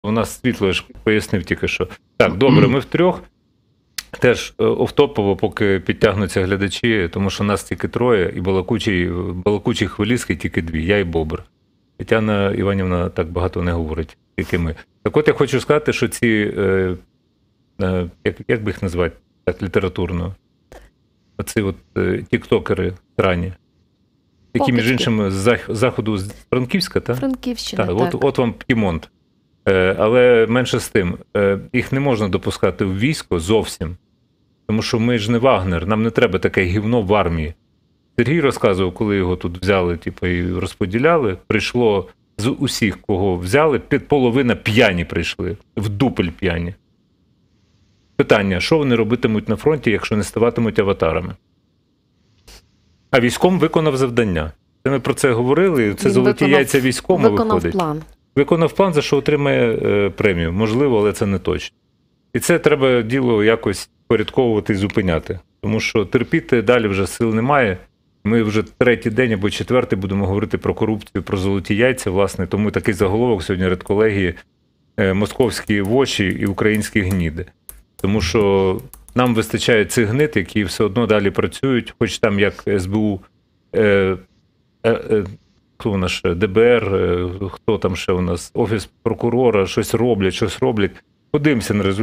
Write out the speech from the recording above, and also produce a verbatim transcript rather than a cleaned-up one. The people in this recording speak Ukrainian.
У нас світло, я ж пояснив тільки що. Так, добре, ми втрьох. Теж офтопово, поки підтягнуться глядачі, тому що нас тільки троє, і балакучі, балакучі хвиліски тільки дві, я і Бобр. Тетяна Іванівна так багато не говорить, тільки ми. Так от я хочу сказати, що ці, е, е, як, як би їх назвати так літературно, оці от е, тіктокери странні, які, між іншим, з заходу з Франківська, так? Франківщина, так. так. От, от вам П'ємонт. Е, але менше з тим, е, їх не можна допускати в військо зовсім. Тому що ми ж не Вагнер, нам не треба таке гівно в армії. Сергій розказував, коли його тут взяли типу, і розподіляли, прийшло з усіх, кого взяли, під половина п'яні прийшли, в дупель п'яні. Питання, що вони робитимуть на фронті, якщо не ставатимуть аватарами? А військом виконав завдання. Це ми про це говорили, це Він золоті виконав, яйця війському виконав виходить. план. Виконав план, за що отримає е, премію. Можливо, але це не точно. І це треба діло якось порядковувати і зупиняти. Тому що терпіти далі вже сил немає. Ми вже третій день або четвертий будемо говорити про корупцію, про золоті яйця, власне. Тому такий заголовок сьогодні редколегії е, «Московські воші і українські гніди». Тому що нам вистачає цих гнид, які все одно далі працюють, хоч там як ес бе у, е, е, е, хто у нас ще, де бе ер, е, хто там ще у нас, Офіс прокурора, щось роблять, щось роблять. Подивимося на результат.